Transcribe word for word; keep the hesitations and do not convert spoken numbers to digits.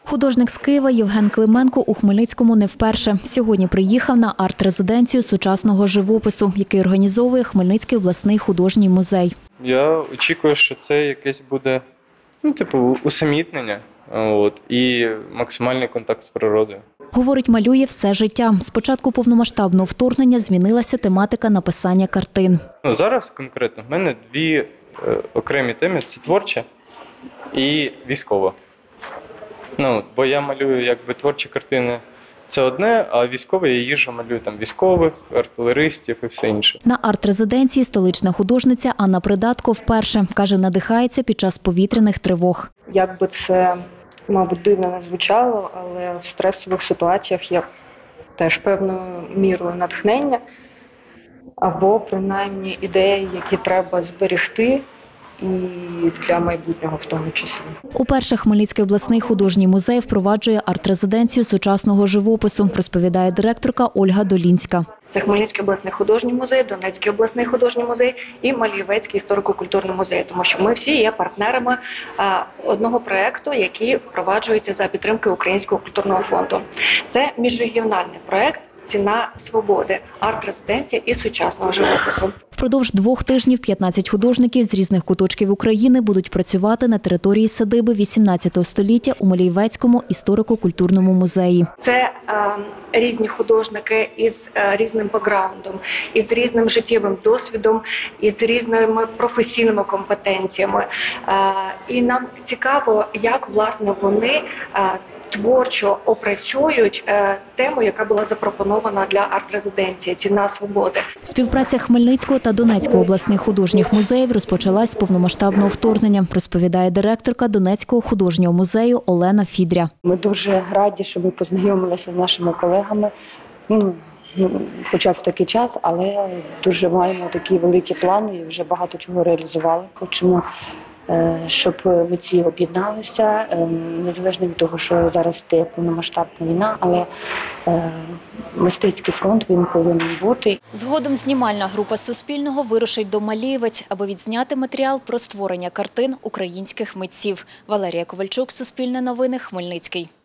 Художник з Києва Євген Клименко у Хмельницькому не вперше. Сьогодні приїхав на арт-резиденцію сучасного живопису, який організовує Хмельницький обласний художній музей. Я очікую, що це якесь буде, ну, типу, усамітнення, от, і максимальний контакт з природою. Говорить, малює все життя. З початку повномасштабного вторгнення змінилася тематика написання картин. Ну, зараз конкретно в мене дві е, окремі теми – це творча і військова. Ну, бо я малюю якби творчі картини – це одне, а військове я їжджу, малюю там військових, артилеристів і все інше. На арт-резиденції столична художниця Анна Придатко вперше, каже, надихається під час повітряних тривог. Як би це, мабуть, дивно не звучало, але в стресових ситуаціях є теж певною мірою натхнення або принаймні ідеї, які треба зберегти і для майбутнього в тому числі. Уперше Хмельницький обласний художній музей впроваджує арт-резиденцію сучасного живопису, розповідає директорка Ольга Долінська. Це Хмельницький обласний художній музей, Донецький обласний художній музей і Маліївецький історико-культурний музей, тому що ми всі є партнерами одного проєкту, який впроваджується за підтримки Українського культурного фонду. Це міжрегіональний проєкт «Ціна свободи», арт-резиденція і сучасного живопису. Впродовж двох тижнів п'ятнадцять художників з різних куточків України будуть працювати на території садиби вісімнадцятого століття у Маліївецькому історико-культурному музеї. Це е, різні художники із е, різним бекграундом, із різним життєвим досвідом, із різними професійними компетенціями. Е, і нам цікаво, як, власне, вони е, творчо опрацюють е, тему, яка була запропонована для арт-резиденції «Ціна свободи». Співпраця Хмельницького та Донецького обласних художніх музеїв розпочалась з повномасштабного вторгнення, розповідає директорка Донецького художнього музею Олена Фідря. Ми дуже раді, що ви познайомилися з нашими колегами, ну, хоча б в такий час, але дуже маємо такі великі плани і вже багато чого реалізували. Хочемо, щоб митці об'єдналися, незалежно від того, що зараз йде повномасштабна війна, але мистецький фронт, він повинен бути. Згодом знімальна група Суспільного вирушить до Маліївець, аби відзняти матеріал про створення картин українських митців. Валерія Ковальчук, Суспільне новини, Хмельницький.